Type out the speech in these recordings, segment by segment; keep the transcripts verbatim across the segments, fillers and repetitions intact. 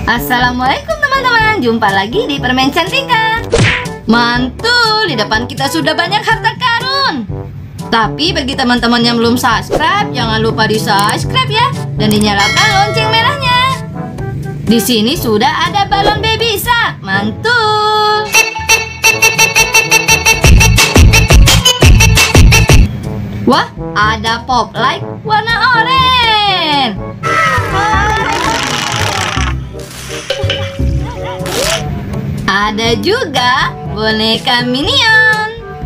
Assalamualaikum teman-teman, jumpa lagi di Permen Cantika. Mantul, di depan kita sudah banyak harta karun. Tapi bagi teman-teman yang belum subscribe, jangan lupa di subscribe ya, dan dinyalakan lonceng merahnya. Di sini sudah ada balon baby shark, mantul. Wah, ada pop light warna oranye. Ada juga boneka minion.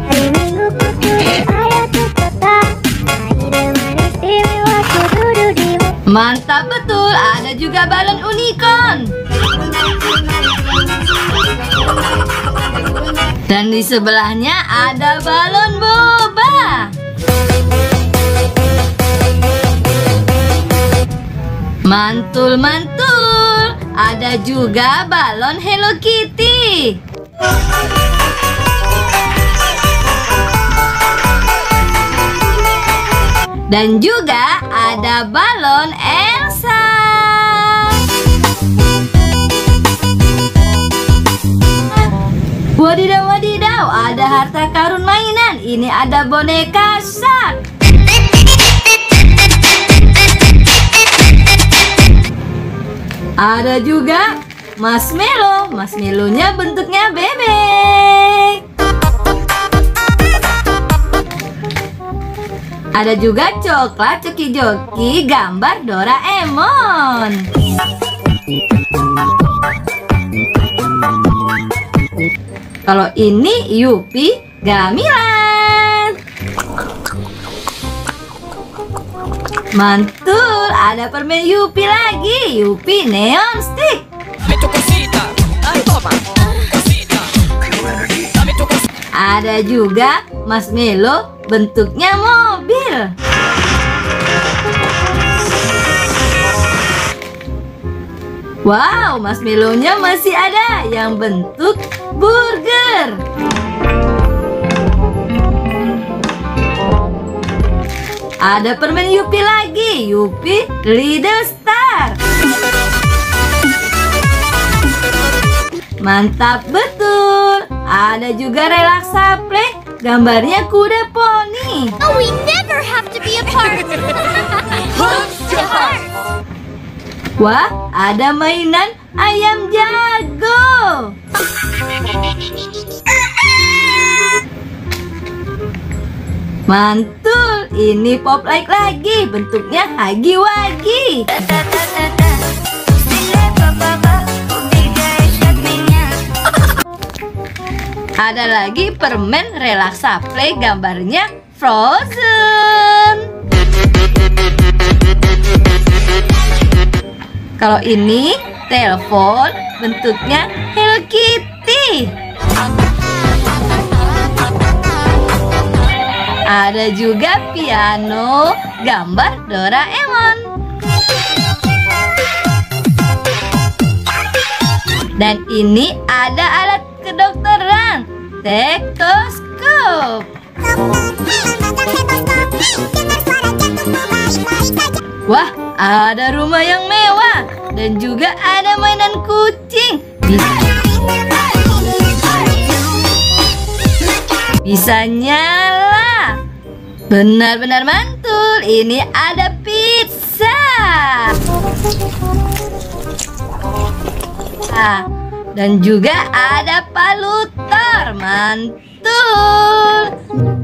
Mantap betul, ada juga balon unicorn. Dan di sebelahnya ada balon boba. Mantul, mantul. Ada juga balon Hello Kitty. Dan juga ada balon Elsa. Wadidaw, wadidaw, ada harta karun mainan. Ini ada boneka shark. Ada juga marshmallow. Marshmallow-nya bentuknya bebek. Ada juga coklat coki-joki gambar Doraemon. Kalau ini Yupi Gamilan. Mantul, ada permen Yupi lagi, Yupi Neon Stick. Ada juga marshmallow bentuknya mobil. Wow, marshmallow-nya masih ada yang bentuk burger. Ada permen Yupi lagi, Yupi Little Star. Mantap betul. Ada juga relaksa play, gambarnya kuda poni. Oh, we never have to be apart. Wah, ada mainan ayam jago. Mantul, ini pop light lagi, bentuknya hagi-wagi. Ada lagi permen relaksa play, gambarnya Frozen. Kalau ini telepon, bentuknya Hello Kitty. Ada juga piano, gambar Doraemon. Dan ini ada alat kedokteran, stetoskop. Wah, ada rumah yang mewah. Dan juga ada mainan kucing. Bisa nyala. Benar-benar mantul. Ini ada pizza. Ah, dan juga ada palutor. Mantul.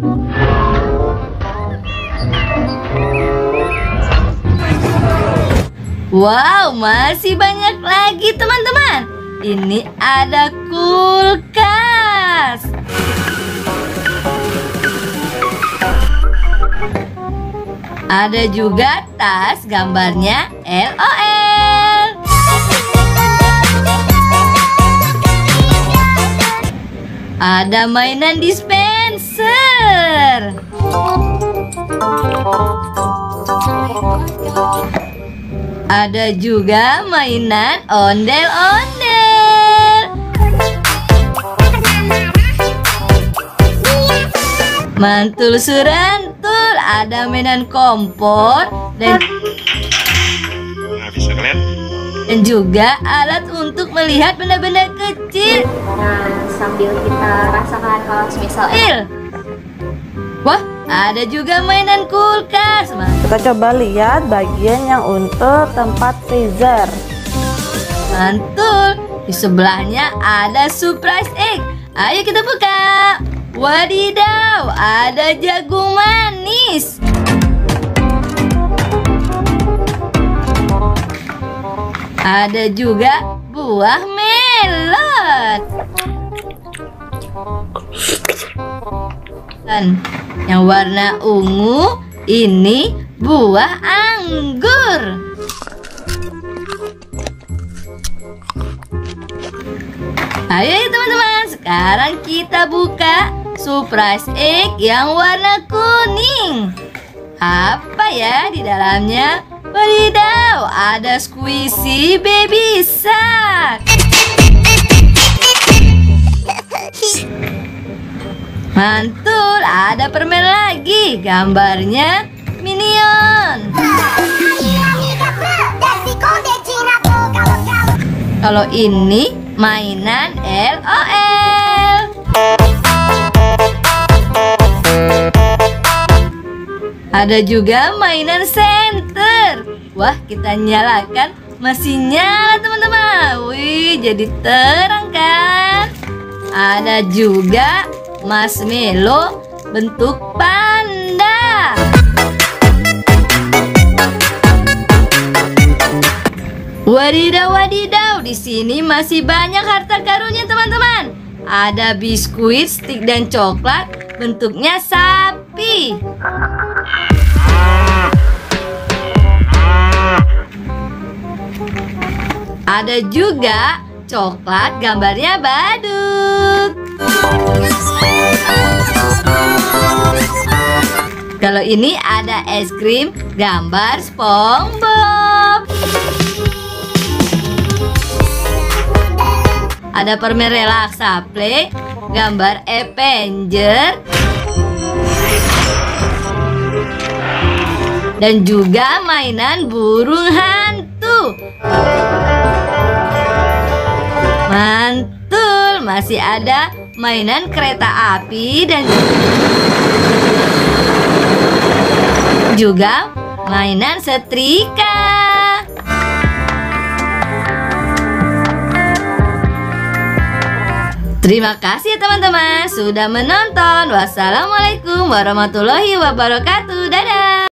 Wow, masih banyak lagi teman-teman. Ini ada kulkas. Ada juga tas, gambarnya L O L. Ada mainan dispenser. Ada juga mainan ondel-ondel. Mantul surantul, ada mainan kompor dan Nah, bisa kalian? dan juga alat untuk melihat benda-benda kecil. Nah, sambil kita rasakan kalau misal Il. Wah, ada juga mainan kulkas. Kita coba lihat bagian yang untuk tempat freezer. Mantul. Di sebelahnya ada surprise egg. Ayo kita buka. Wadidaw, ada jagung manis. Ada juga buah melon. Dan yang warna ungu ini buah anggur. Ayo teman-teman, sekarang kita buka surprise egg yang warna kuning. Apa ya di dalamnya? Wadidaw, ada squishy baby shark. Mantul, ada permen lagi. Gambarnya Minion. Kalau ini mainan L O L. Ada juga mainan senter. Wah, kita nyalakan masih nyala teman-teman. Wih, jadi terang kan? Ada juga marshmallow bentuk panda. Wadidaw, wadidaw, di sini masih banyak harta karunnya teman-teman. Ada biskuit, stik dan coklat bentuknya sapi. Ada juga coklat gambarnya badut. Kalau ini ada es krim gambar SpongeBob. Ada permen relaksa play gambar Avenger. Dan juga mainan burung hantu. Mantul, masih ada mainan kereta api dan juga mainan setrika. Terima kasih teman-teman sudah menonton. Wassalamualaikum warahmatullahi wabarakatuh. Dadah.